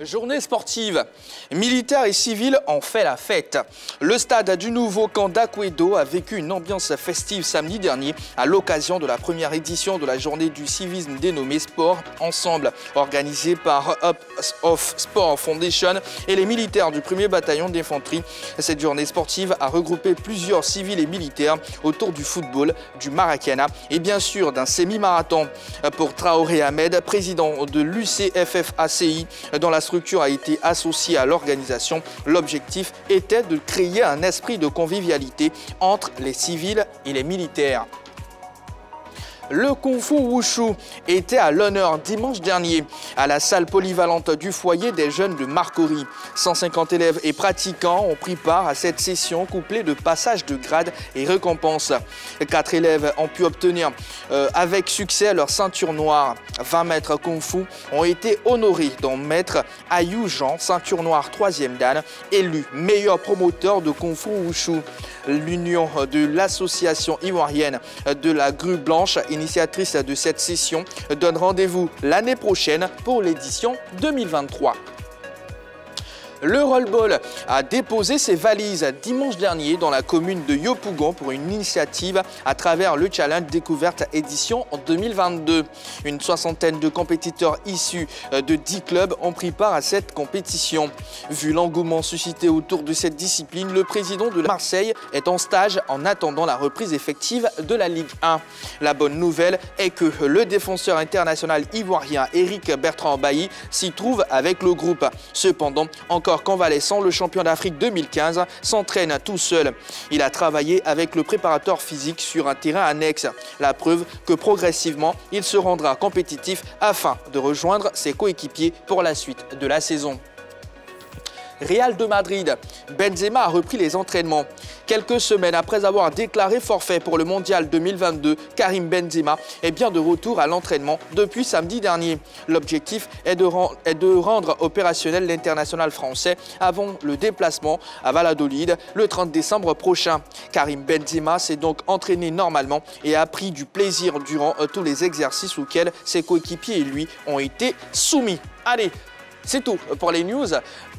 Journée sportive. Militaires et civils ont fait la fête. Le stade du nouveau camp d'Aquedo a vécu une ambiance festive samedi dernier à l'occasion de la première édition de la journée du civisme dénommée Sport Ensemble, organisée par Up of Sport Foundation et les militaires du 1er bataillon d'infanterie. Cette journée sportive a regroupé plusieurs civils et militaires autour du football, du maracana et bien sûr d'un semi-marathon. Pour Traoré Ahmed, président de l'UCFF-ACI, dont la structure a été associée à l'organisation, l'objectif était de créer un esprit de convivialité entre les civils et les militaires. Le Kung Fu Wushu était à l'honneur dimanche dernier à la salle polyvalente du foyer des jeunes de Marcory. 150 élèves et pratiquants ont pris part à cette session couplée de passages de grades et récompenses. 4 élèves ont pu obtenir avec succès leur ceinture noire. 20 maîtres Kung Fu ont été honorés, dont maître Ayou Jean, ceinture noire 3e dan, élu meilleur promoteur de Kung Fu Wushu. L'union de l'association ivoirienne de la Grue Blanche, initiatrice de cette session, donne rendez-vous l'année prochaine pour l'édition 2023. Le roll-ball a déposé ses valises dimanche dernier dans la commune de Yopougon pour une initiative à travers le Challenge Découverte édition 2022. Une soixantaine de compétiteurs issus de 10 clubs ont pris part à cette compétition. Vu l'engouement suscité autour de cette discipline, le président de Marseille est en stage en attendant la reprise effective de la Ligue 1. La bonne nouvelle est que le défenseur international ivoirien Eric Bertrand Bailly s'y trouve avec le groupe. Cependant, encore convalescent, le champion d'Afrique 2015 s'entraîne tout seul. Il a travaillé avec le préparateur physique sur un terrain annexe. La preuve que progressivement, il se rendra compétitif afin de rejoindre ses coéquipiers pour la suite de la saison. Real de Madrid, Benzema a repris les entraînements. Quelques semaines après avoir déclaré forfait pour le Mondial 2022, Karim Benzema est bien de retour à l'entraînement depuis samedi dernier. L'objectif est de rendre opérationnel l'international français avant le déplacement à Valladolid le 30 décembre prochain. Karim Benzema s'est donc entraîné normalement et a pris du plaisir durant tous les exercices auxquels ses coéquipiers et lui ont été soumis. Allez, c'est tout pour les news.